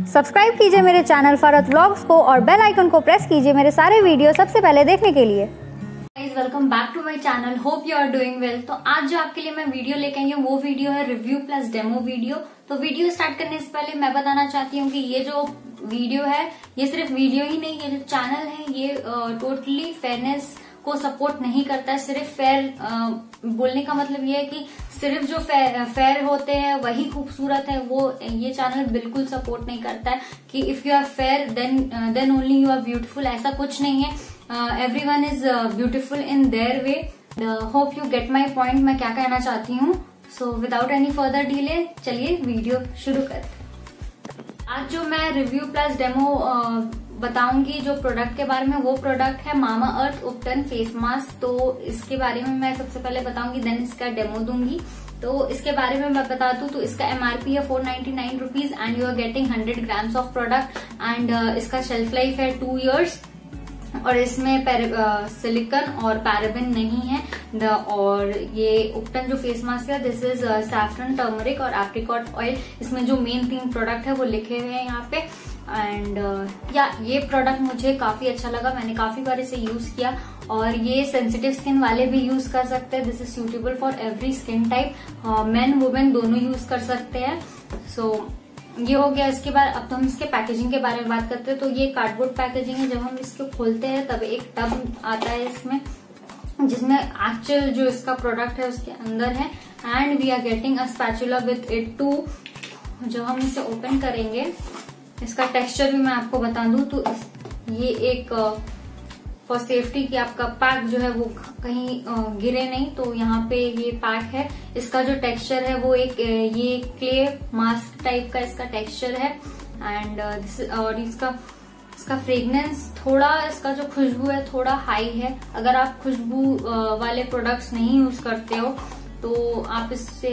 Subscribe कीजिए मेरे channel Farhat vlogs को और बेल आइकन को प्रेस कीजिए मेरे सारे वीडियो सबसे पहले देखने के लिए। Welcome back to my channel, hope you are doing well. तो आज जो आपके लिए मैं वीडियो लेके आई हूँ वो वीडियो है रिव्यू प्लस डेमो वीडियो। तो वीडियो स्टार्ट करने से पहले मैं बताना चाहती हूँ कि ये जो वीडियो है ये सिर्फ वीडियो ही नहीं, ये जो चैनल है ये टोटली फेयरनेस को सपोर्ट नहीं करता है। सिर्फ फेयर बोलने का मतलब ये है कि सिर्फ जो फेयर होते हैं वही खूबसूरत है, वो ये चैनल बिल्कुल सपोर्ट नहीं करता है कि if you are fair then only you are beautiful. ऐसा कुछ नहीं है, everyone is beautiful in their way. Hope you get my point, मैं क्या कहना चाहती हूँ। So without any further delay चलिए वीडियो शुरू करते हैं। आज जो मैं रिव्यू प्लस डेमो बताऊंगी जो प्रोडक्ट के बारे में, वो प्रोडक्ट है मामा अर्थ उपटन फेस मास्क। तो इसके बारे में मैं सबसे पहले बताऊंगी, देन इसका डेमो दूंगी। तो इसके बारे में मैं बता दूं तो इसका एमआरपी है 499 rupees and you are getting 100 grams of product and इसका शेल्फ लाइफ है 2 years और इसमें सिलिकॉन और पैराबेन नहीं है। और ये उपटन जो फेस मास्क है दिस इज सैफरन, टर्मरिक और एप्रिकॉट ऑयल। इसमें जो मेन 3 प्रोडक्ट है वो लिखे हुए हैं यहाँ पे। एंड ये प्रोडक्ट मुझे काफी अच्छा लगा, मैंने काफी बार इसे यूज किया और ये सेंसिटिव स्किन वाले भी यूज कर सकते हैं। This is suitable for every skin type, men women दोनों यूज कर सकते हैं। सो ये हो गया। इसके बाद अब तो हम इसके पैकेजिंग के बारे में बात करते हैं। तो ये कार्डबोर्ड पैकेजिंग है। जब हम इसको खोलते हैं तब एक टब आता है इसमें जिसमें एक्चुअल जो इसका प्रोडक्ट है उसके अंदर है and we are getting a spatula with it too. जब हम इसे ओपन करेंगे इसका टेक्सचर भी मैं आपको बता दूं तो ये एक फॉर सेफ्टी की आपका पैक जो है वो कहीं गिरे नहीं, तो यहाँ पे ये पैक है। इसका जो टेक्सचर है वो एक ये क्ले मास्क टाइप का इसका टेक्सचर है एंड और इसका फ्रेग्रेंस थोड़ा, इसका जो खुशबू है थोड़ा हाई है। अगर आप खुशबू वाले प्रोडक्ट्स नहीं यूज करते हो तो आप इससे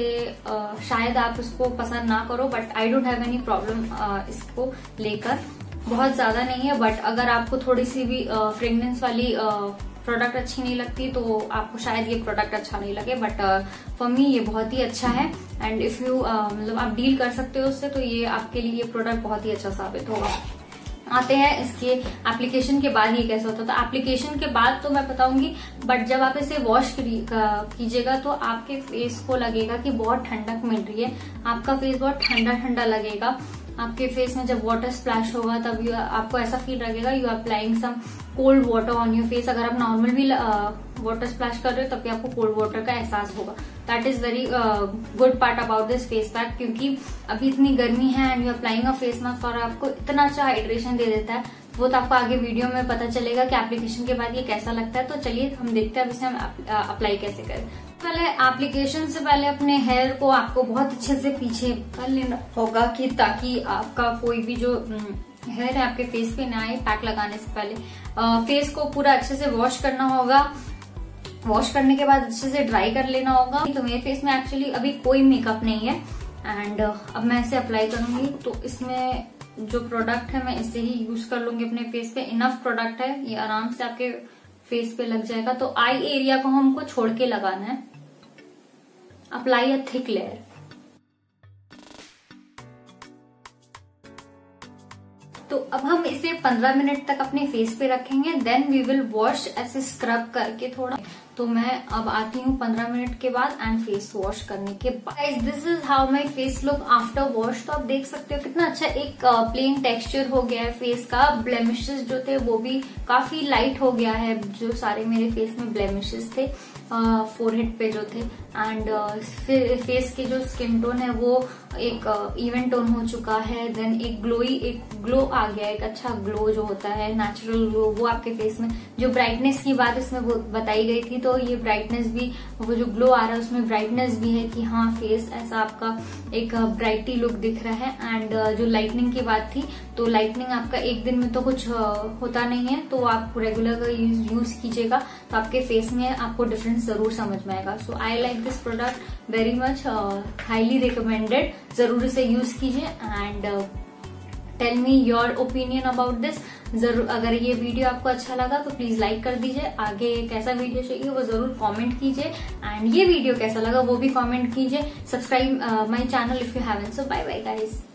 शायद आप इसको पसंद ना करो, but I don't have any problem इसको लेकर। बहुत ज्यादा नहीं है, बट अगर आपको थोड़ी सी भी फ्रेग्रेंस वाली प्रोडक्ट अच्छी नहीं लगती तो आपको शायद ये प्रोडक्ट अच्छा नहीं लगे, बट फॉर मी ये बहुत ही अच्छा है एंड इफ यू मतलब आप डील कर सकते हो उससे तो ये आपके लिए ये प्रोडक्ट बहुत ही अच्छा साबित होगा। आते हैं इसके एप्लीकेशन के बाद ये कैसा होता है। तो एप्लीकेशन के बाद तो मैं बताऊंगी, बट जब आप इसे वॉश कीजिएगा तो आपके फेस को लगेगा कि बहुत ठंडक मिल रही है, आपका फेस बहुत ठंडा ठंडा लगेगा। आपके फेस में जब वाटर स्प्लैश होगा तब आपको ऐसा फील लगेगा you are applying some cold water on your face. अगर आप नॉर्मल भी वाटर स्प्लैश कर रहे हो तब भी आपको कोल्ड वाटर का एहसास होगा। That is very good part about this face pack, क्योंकि अभी इतनी गर्मी है and you applying a face mask और आपको इतना अच्छा हाइड्रेशन दे देता है। वो तो आपको आगे वीडियो में पता चलेगा कि एप्लीकेशन के बाद ये कैसा लगता है। तो चलिए हम देखते हैं अब इसे हम अप्लाई कैसे करें। पहले एप्लीकेशन से पहले अपने हेयर को आपको बहुत अच्छे से पीछे कर लेना होगा कि ताकि आपका कोई भी जो हेयर है आपके फेस पे ना आए। पैक लगाने से पहले फेस को पूरा अच्छे से वॉश करना होगा। वॉश करने के बाद अच्छे से ड्राई कर लेना होगा। तो मेरे फेस में एक्चुअली अभी कोई मेकअप नहीं है एंड अब मैं इसे अप्लाई करूंगी। तो इसमें जो प्रोडक्ट है मैं इसे ही यूज कर लूंगी अपने फेस पे। इनफ प्रोडक्ट है, ये आराम से आपके फेस पे लग जाएगा। तो आई एरिया को हमको छोड़ के लगाना है। Apply a thick layer. तो अब हम इसे 15 मिनट तक अपने फेस पे रखेंगे, देन वी विल वॉश ऐसे स्क्रब करके थोड़ा। तो मैं अब आती हूँ 15 मिनट के बाद एंड फेस वॉश करने के बाद। This is how my face look after wash. तो आप देख सकते हो कितना अच्छा एक प्लेन टेक्सचर हो गया है फेस का। ब्लेमिशेस जो थे वो भी काफी लाइट हो गया है, जो सारे मेरे फेस में ब्लेमिशेस थे फोरहेड पे जो थे। एंड फेस के जो स्किन टोन है वो एक इवन टोन हो चुका है। देन एक ग्लो आ गया, एक अच्छा ग्लो जो होता है नेचुरल ग्लो, वो आपके फेस में। जो ब्राइटनेस की बात इसमें वो बताई गई थी तो ये ब्राइटनेस भी, वो जो ग्लो आ रहा है उसमें ब्राइटनेस भी है कि हाँ फेस ऐसा आपका एक ब्राइटी लुक दिख रहा है। एंड जो लाइटनिंग की बात थी तो लाइटनिंग आपका एक दिन में तो कुछ होता नहीं है, तो आप रेगुलर यूज कीजिएगा तो आपके फेस में आपको डिफरेंस जरूर समझ में आएगा। So I like this product very much, highly recommended. जरूर इसे यूज कीजिए and tell me your opinion about this. जरूर अगर ये वीडियो आपको अच्छा लगा तो प्लीज लाइक कर दीजिए। आगे कैसा वीडियो चाहिए वो जरूर कमेंट कीजिए एंड ये वीडियो कैसा लगा वो भी कमेंट कीजिए। Subscribe my channel if you haven't. So bye bye guys.